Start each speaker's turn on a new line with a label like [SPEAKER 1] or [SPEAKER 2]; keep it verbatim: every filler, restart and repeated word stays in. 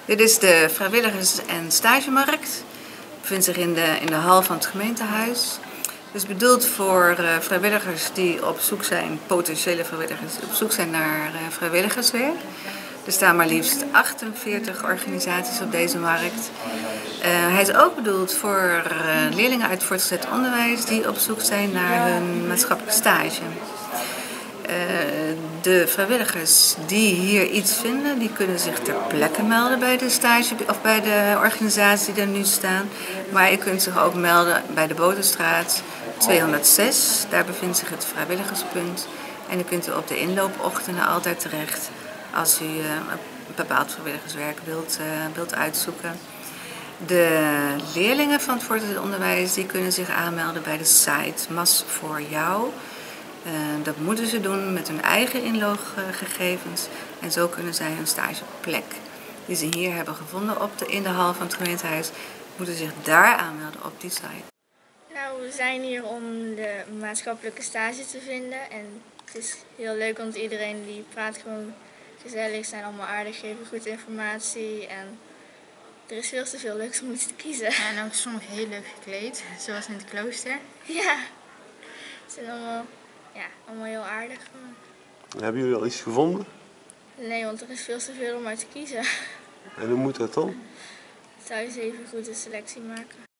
[SPEAKER 1] Dit is de vrijwilligers- en stagemarkt. Bevindt zich in de, in de hal van het gemeentehuis. Het is bedoeld voor uh, vrijwilligers die op zoek zijn, potentiële vrijwilligers, die op zoek zijn naar uh, vrijwilligerswerk. Er staan maar liefst achtenveertig organisaties op deze markt. Uh, hij is ook bedoeld voor uh, leerlingen uit voortgezet onderwijs die op zoek zijn naar hun maatschappelijke stage. Uh, de vrijwilligers die hier iets vinden, die kunnen zich ter plekke melden bij de stage of bij de organisatie die er nu staan. Maar je kunt zich ook melden bij de Boterstraat tweehonderdzes. Daar bevindt zich het vrijwilligerspunt. En dan kunt u op de inloopochtenden altijd terecht als u uh, een bepaald vrijwilligerswerk wilt, uh, wilt uitzoeken. De leerlingen van het voortgezet onderwijs die kunnen zich aanmelden bij de site Mas voor jou. Uh, dat moeten ze doen met hun eigen inloggegevens en zo kunnen zij hun stageplek die ze hier hebben gevonden op de, in de hal van het gemeentehuis, moeten zich daar aanmelden op die site.
[SPEAKER 2] Nou, we zijn hier om de maatschappelijke stage te vinden en het is heel leuk, want iedereen die praat gewoon gezellig, zijn allemaal aardig, geven goed informatie en er is veel te veel leuks om iets te kiezen.
[SPEAKER 3] Ja, en ook sommigen heel leuk gekleed, zoals in het klooster.
[SPEAKER 2] Ja, het zijn allemaal, ja, allemaal heel aardig.
[SPEAKER 4] Hebben jullie al iets gevonden?
[SPEAKER 2] Nee, want er is veel te veel om uit te kiezen.
[SPEAKER 4] En hoe moet dat dan?
[SPEAKER 2] Thuis even goed een selectie maken.